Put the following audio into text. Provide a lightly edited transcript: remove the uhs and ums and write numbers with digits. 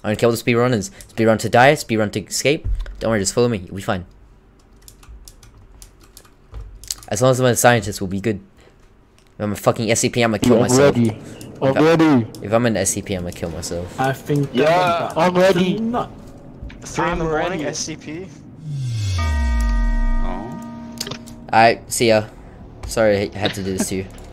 I'm gonna kill the speedrunners. Speedrun to die, speedrun to escape. Don't worry, just follow me. We'll be fine. As long as I'm a scientist, we'll be good. If I'm a fucking SCP, I'm gonna kill myself. Already. If I'm an SCP, I'm gonna kill myself. I think. Yeah, already. Not. 3 in the morning, SCP. Oh. Alright, see ya. Sorry I had to do this to you.